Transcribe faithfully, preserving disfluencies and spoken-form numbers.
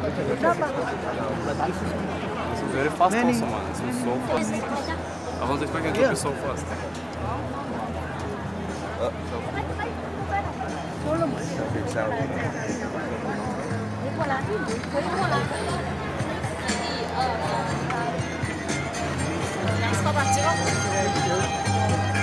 This is very fast also, man. This is so fast. I was expecting it to be so fast. 그냥 서봐 찍어.